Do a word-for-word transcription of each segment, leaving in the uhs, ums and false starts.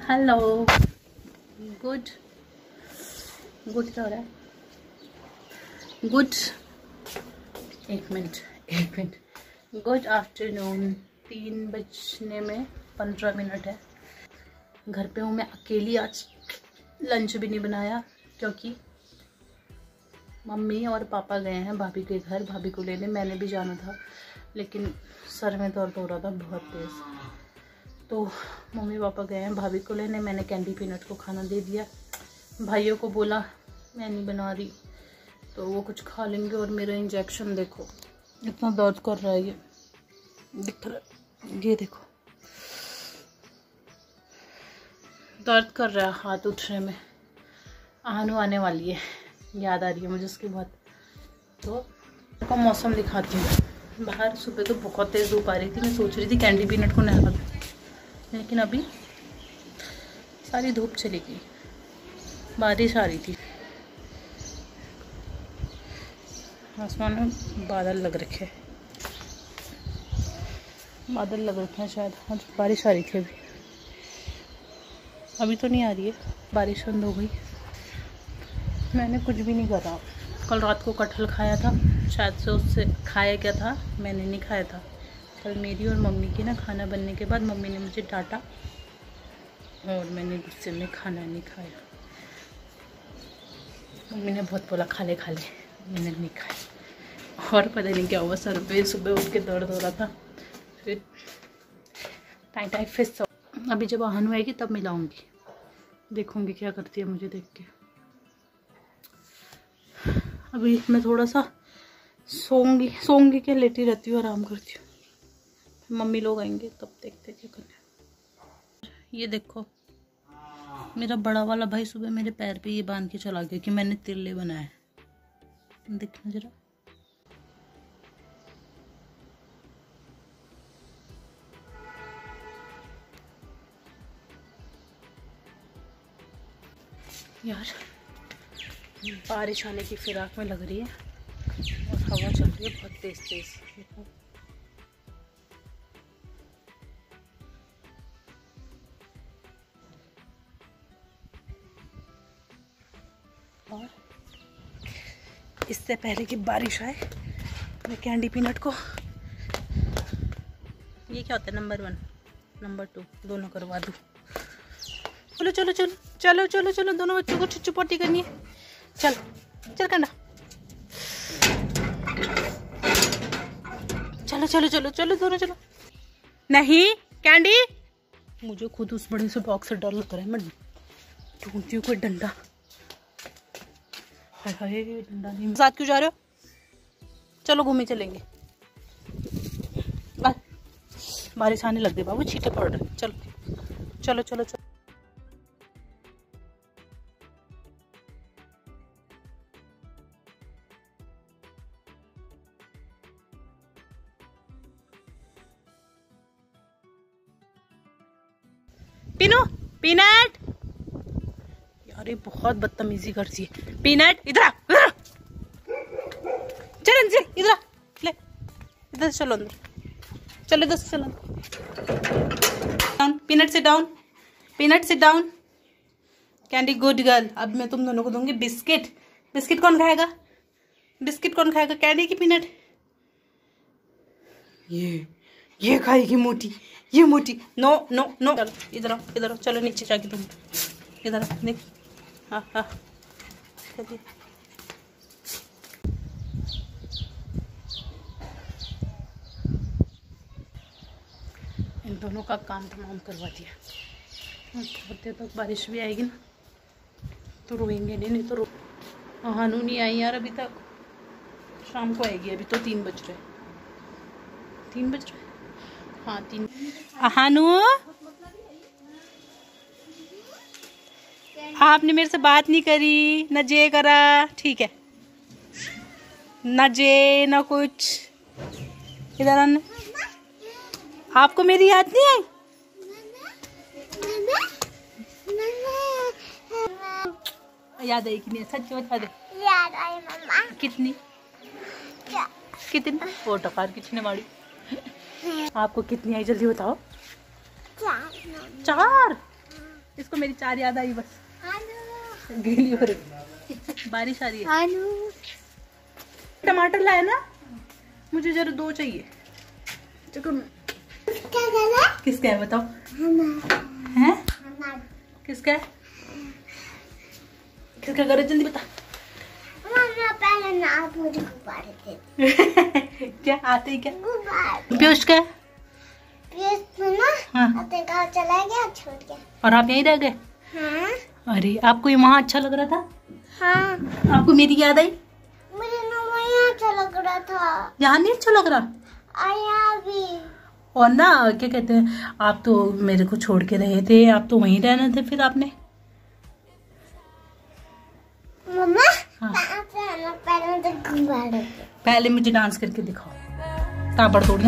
Hello, good good क्या हो रहा है? गुड एक मिनट एक मिनट गुड आफ्टरनून। तीन बजने में पंद्रह मिनट है। घर पे हूँ मैं अकेली। आज लंच भी नहीं बनाया क्योंकि मम्मी और पापा गए हैं भाभी के घर भाभी को लेने। मैंने भी जाना था लेकिन सर में दर्द हो रहा था बहुत तेज़, तो मम्मी पापा गए हैं भाभी को लेने। मैंने कैंडी पीनट को खाना दे दिया। भाइयों को बोला मैं नहीं बना रही तो वो कुछ खा लेंगे। और मेरा इंजेक्शन देखो इतना दर्द कर रहा है, ये दिख रहा है, ये देखो दर्द कर रहा है हाथ उठने में। आनू आने वाली है, याद आ रही है मुझे उसकी बहुत। तो का मौसम दिखाती हूँ। बाहर सुबह तो बहुत तेज़ धूप आ रही थी। मैं सोच रही थी कैंडी पीनट को नहला दूँ लेकिन अभी सारी धूप चली गई। बारिश आ रही थी, आसमान में बादल लग रखे बादल लग रखे हैं शायद आज बारिश आ रही थी। अभी अभी तो नहीं आ रही है, बारिश बंद हो गई। मैंने कुछ भी नहीं करा। कल रात को कटहल खाया था, शायद से उससे खाया क्या था, मैंने नहीं खाया था। कल मेरी और मम्मी की ना खाना बनने के बाद मम्मी ने मुझे डांटा और मैंने गुस्से में खाना नहीं खाया। मम्मी ने बहुत बोला खा ले खा ले, मैंने नहीं खाया। और पता नहीं क्या हुआ, सर पे सुबह उठ के दर्द हो रहा था। फिर टाइम टाइम फिर सो। अभी जब आहन आएगी तब मिलाऊंगी, देखूंगी क्या करती है मुझे देख के। अभी मैं थोड़ा सा सोऊंगी सोऊंगी क्या लेटी रहती हूँ, आराम करती हूँ। मम्मी लोग आएंगे तब देखते क्या करना। ये देखो मेरा बड़ा वाला भाई सुबह मेरे पैर पे ये बांध के चला गया कि मैंने तिरले बनाए। देखना जरा, यार बारिश आने की फिराक में लग रही है और हवा चल रही है बहुत तेज तेज। देखो और इससे पहले कि बारिश आए मैं कैंडी पीनट को, ये क्या होता है, नंबर वन नंबर टू दोनों करवा दूँ। चलो चलो चलो चलो चलो चलो दोनों बच्चों को छुच्चू पोटी करनी है। चल चल करना, चलो चलो चलो चलो दोनों चलो। नहीं कैंडी, मुझे खुद उस बड़े से डॉग से डर लग रहा है। मैं ढूंढती हूँ कोई डंडा। हाय हाय डंडा नहीं। साथ क्यों जा रहे हो? चलो घूमे चलेंगे। बारिश आने लग गई बाबू, छींटे पड़ रहे। चलो चलो चलो चलो। पीनू पीनट, यार ये बहुत बदतमीजी करती है। पीनट इधर आ, चल अंदर, इधर आ, ले इधर से चलो अंदर, चलो इधर से चलो डाउन। पीनट से डाउन, पीनट से डाउन। Candy good girl. अब मैं तुम दोनों को दूंगी बिस्किट। बिस्किट कौन खाएगा? बिस्किट कौन खाएगा? कैंडी की पीनट? ये ये खाएगी मोटी, ये मोटी। नो नो नो, चलो इधर आओ इधर आओ, चलो नीचे जाके तुम इधर आओ। देख हाँ हाँ चलिए। इन दोनों का काम तमाम करवा दिया। बहुत देर तक बारिश भी आएगी ना तो रोएंगे नहीं, नहीं तो रो। हानू नहीं आई यार अभी तक, शाम को आएगी। अभी तो तीन बज रहे तीन बज रहे हाँ तीन। हानू आपने मेरे से बात नहीं करी, न जे करा, ठीक है, न जे न कुछ। इधर आना। आपको मेरी याद नहीं आई? याद आई कि नहीं? सच बता दे। याद आई मम्मा। कितनी क्या? कितनी? वो टकार किसने मारी? आपको कितनी आई जल्दी बताओ। चार। चार? उसको मेरी चार याद आई बस। गीली हो रही, बारिश आ रही है। टमाटर लाया ना, मुझे जरा दो चाहिए। किसका है बताओ? हैं? किसका है? किसका घर है? जल्दी बता। पहले ना आप मुझे गुब्बारे दे। क्या आते ही क्या? गुब्बारे। पीयूष का? पीयूष तो ना हाँ। अपने गाँव चला गया, छोड़ गया। और आप यहीं रह गए? हाँ। अरे आपको ये वहाँ अच्छा लग रहा था? हाँ। आपको मेरी याद आई? मुझे ना वहीं अच्छा लग रहा था। यहाँ नहीं अच्छा लग रहा? आया भी। और ना क्या कहते हैं, आप तो मेरे को छोड़ के रहे थे, आप तो वहीं रहना थे फिर आपने। मम्मा हाँ। पहले तो गुब्बारे। पहले मुझे डांस करके दिखाओ, ताबड़ तोड़िया।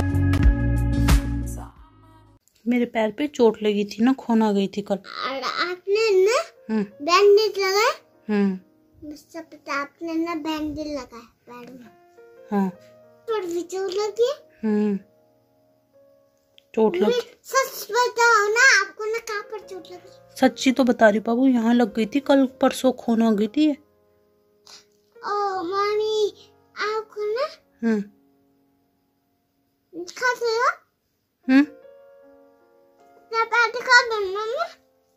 मेरे पैर पे चोट लगी थी ना, खून आ गई थी कल। और आपने ना बैंडेज लगाया? हम्म। मुझसे पता, आपने ना बैंडेज लगाया पैर में। हाँ। पर भी चोट लगी। हम्म। चोट लगी। सच बताओ ना, आपको ना कहाँ पर चोट लगी? सच्ची तो बता रही बाबू, यहाँ लग गई थी कल परसों, खून आ गई थी। ओ मम्मी, आपको ना हम्म। खाते हो? हम्म। पैर दिखा दो मम्मी।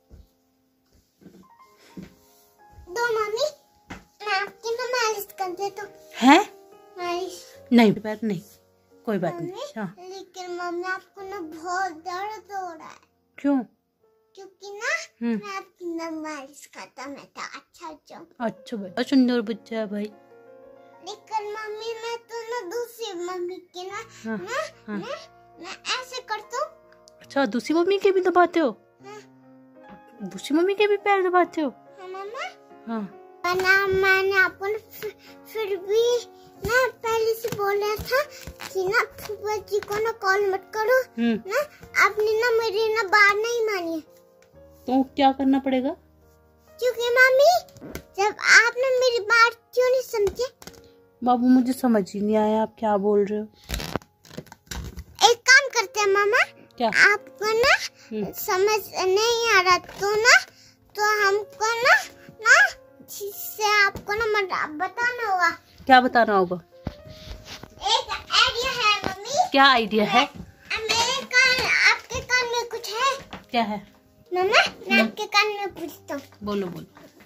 दो मम्मी, मैं आपकी ना मालिश कर देता हूँ। है? मालिश नहीं पैर नहीं, कोई बात नहीं। हाँ। लेकिन मम्मी आपको ना बहुत दर्द हो रहा है। क्यों? क्योंकि ना मैं आपकी ना मालिश करता मैं था। अच्छा अच्छा अच्छा भाई, सुंदर बच्चा है भाई। लेकिन मम्मी मैं तो ना दूसरी मम्मी की ना हाँ, ना, हाँ। ना मैं ऐसे करता हूँ। अच्छा, दूसरी मम्मी के भी दबाते हो? हाँ। दूसरी मम्मी के भी पैर दबाते हो? हाँ मम्मा। हाँ। ना मैंने आपको ना फिर, फिर भी ना पहले से बोला था कि ना फूफा जी को ना कॉल मत करो ना। आपने ना मेरी ना बात नहीं मानी। तो क्या करना पड़ेगा? क्योंकि मम्मी जब आपने मेरी बात क्यों नहीं समझे? बाबू मुझे समझ ही नहीं आया आप क्या बोल रहे हो। एक काम करते हैं मामा। क्या? आपको ना समझ नहीं आ रहा तो ना तो हमको ना ना जिससे आपको ना बताना होगा। क्या बताना होगा? एक आइडिया है मम्मी। क्या आइडिया है? मेरे कान, आपके कान में कुछ है? क्या है? मम्मा मैं आपके कान में पूछता हूँ। बोलो बोलो।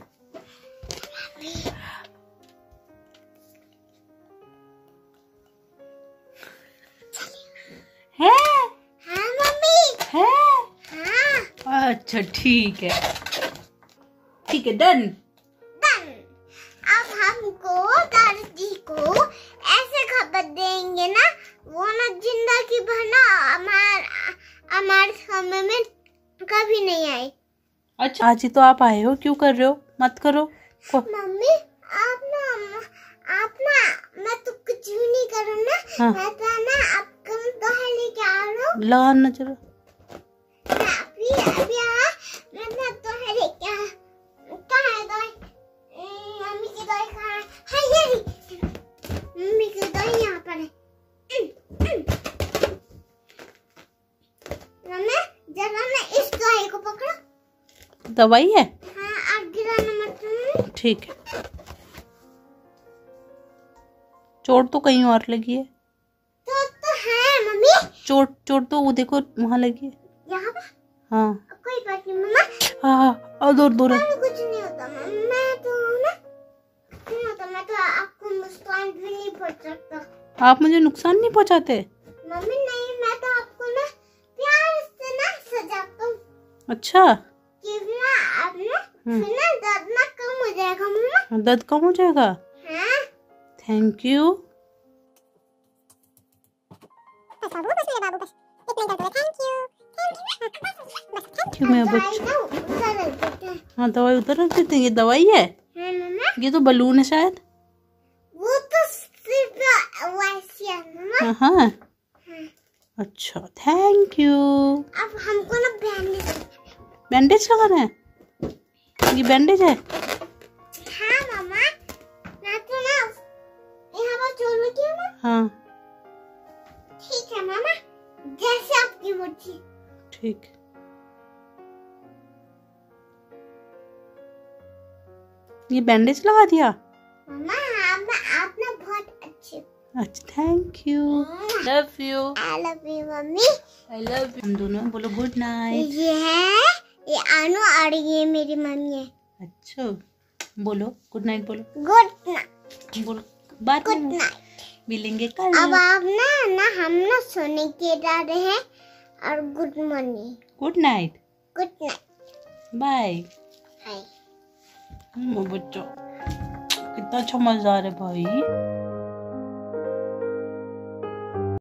है? हाँ मम्मी। है? हाँ। अच्छा ठीक है, ठीक है, डन डन। अब हमको दादी को ऐसे खबर देंगे ना, वो ना जिंदगी भर ना हमारे हमारे समय में कभी नहीं आई। अच्छा आज ही तो आप आए हो, क्यों कर रहे हो? मत करो। मम्मी आप ना आप ना मैं तो कुछ भी नहीं करूँ ना। हाँ। मैं तो ना आपको दोहा लेके आ रहा हूँ। ला ना चलो। अभी अभी आ मैं ना दोहा लेके आ। कहाँ है दोहा? मम्मी की दोहा कहाँ है? हाँ ये रही। मम्मी की दोहा यहाँ पर है। मम्मी जरा ना इस दोहा को पकड़ो। दवाई है? हाँ आप गिराना मत। ठीक है। चोट तो कहीं और लगी है। तो तो है मम्मी। चोट चोट तो वो देखो वहाँ लगी है। यहाँ पर? हाँ। कोई बात नहीं मम्मा। हाँ और दूर दूर है। कुछ नहीं होता मम्मा। मैं तो ना नहीं होता। मैं तो आपको नुकसान भी नहीं पहुँचा सकता। आप मुझे नुकसान नहीं पहुँचाते? मम्मी नहीं, मैं तो आपको ना प्यार से ना सजाता हूँ। अच्छा। क्योंकि ना आप ना फिर ना दर्द ना कम हो जाएगा मम्मा। दर्द कम हो जाएगा? हाँ। Thank you. क्यों मैं बच्चा? हाँ दवाई उधर रख देते हैं। ये दवाई है? हाँ मम्मा। ये तो बलून है शायद। वो तो सिर्फ वैसे है मम्मा। हाँ हाँ। अच्छा थैंक यू। अब हमको ना बैंडेज बैंडेज लगाना है? ये बैंडेज है? हाँ मम्मा। मैं तो ना यहाँ पर चोट लगी है ना। हाँ ठीक है मामा, जैसे आपकी मर्जी। ठीक। ये बैंडेज लगा दिया? मम्मा आप आपने बहुत अच्छे। अच्छा thank you, love you. I love you mummy. I love you. हम दोनों बोलो गुड नाइट। ये है ये अनु और ये मेरी मम्मी है। अच्छा बोलो गुड नाइट, बोलो गुड नाइट, बोलो बात गुड नाइट। मिलेंगे कल। अब आप ना ना हम ना सोने के जा रहे हैं और good morning, good night, good night, bye. Hi. बच्चों कितना अच्छा मजा आ रहा है भाई।